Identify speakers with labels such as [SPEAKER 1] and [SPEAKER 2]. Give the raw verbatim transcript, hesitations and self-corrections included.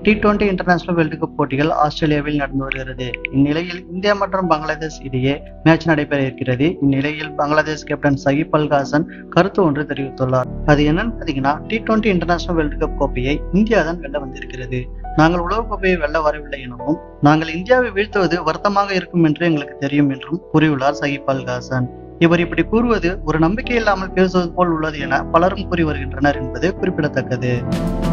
[SPEAKER 1] D twenty international world cup போட்டிகள் ஆஸ்திரேலியாவில் நடந்து வருகிறது. இந்நிலையில் இந்தியா மற்றும் பங்களாதேஷ் இடையே மேட்ச் நடைபெற இருக்கிறது. இந்நிலையில் பங்களாதேஷ் கேப்டன் ஷகிப் அல் ஹாசன் கருத்து ஒன்று தெரிவித்துள்ளார். அது என்னன்னு பாத்தீங்கன்னா, T twenty international world cup கோப்பையை இந்தியா தான் வெல்ல வந்திருக்கிறது. நாங்கள் உலக கோப்பையை வெல்ல வரவில்லை எனவும், நாங்கள் இந்தியாவை வீழ்த்துவது வருத்தமாக இருக்கும் என்று எங்களுக்கு தெரியும் என்றும் கூறியுள்ளார் ஷகிப் அல் ஹாசன். இவர் இப்படி கூறுவது ஒரு நம்பிக்கை இல்லாமல் பேசுவது போல் உள்ளது என பலரும் கூறி வருகின்றனர் என்பது குறிப்பிடத்தக்கது.